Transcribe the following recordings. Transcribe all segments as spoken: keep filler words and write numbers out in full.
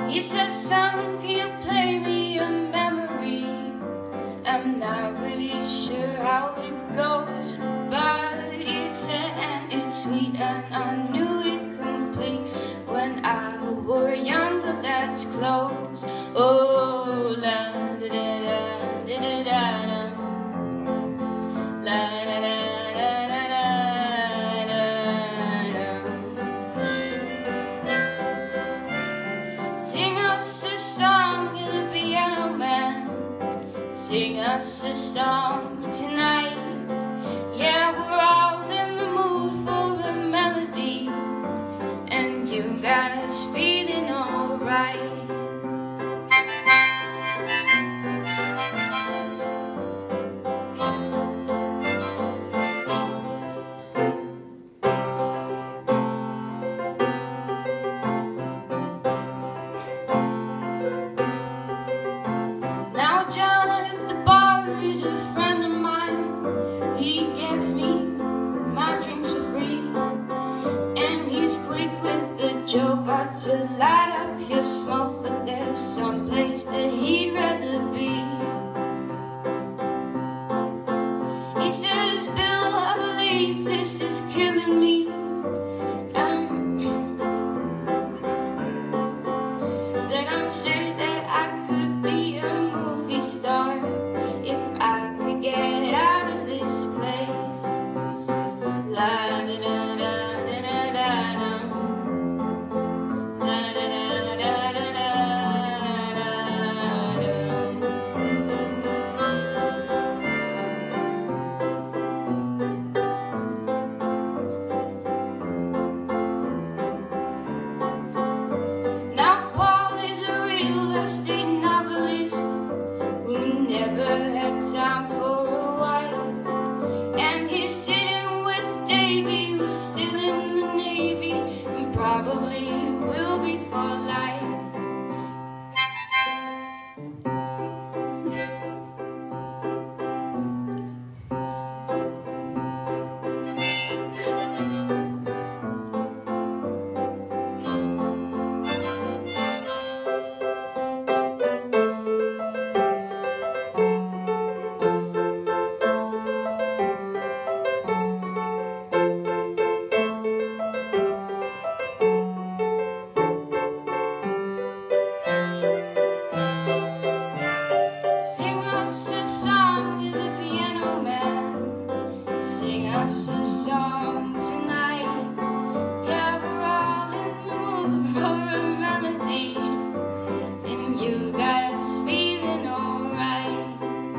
He says, son, can you play me a memory? I'm not really sure how it goes, but it's sad and it's sweet, and I knew it complete when I wore younger lads' clothes. Oh, la da da da da da da da, la da da da da da da da. Sing us a song, you're the piano man. Sing us a song tonight. Yeah, we're all in the mood for a melody, and you got us feeling alright. Now John at the bar is a friend of mine. He gets me my drinks for free, and he's quick with the joke, got to light up your smoke, but there's some place that he'd rather be. He says, Bill, I believe this is killing me. Um, said I'm sure that I could be a movie star if I could get out of this place. La da da da da da da da, la da da da da da da da. Now Paul is a real estate novelist who never had time for a wife, and he's sitting with Davy, who's still in the Navy and probably will be for life. Sing us a song, you're the piano man. Sing us a song tonight. Yeah, we're all in the mood for a melody, and you got us feeling alright.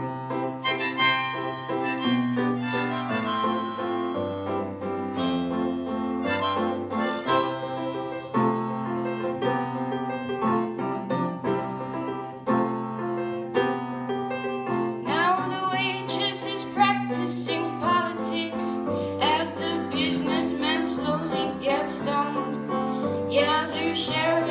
Now the waitress is practicing politics as the businessmen slowly get stoned. Yeah, they're sharing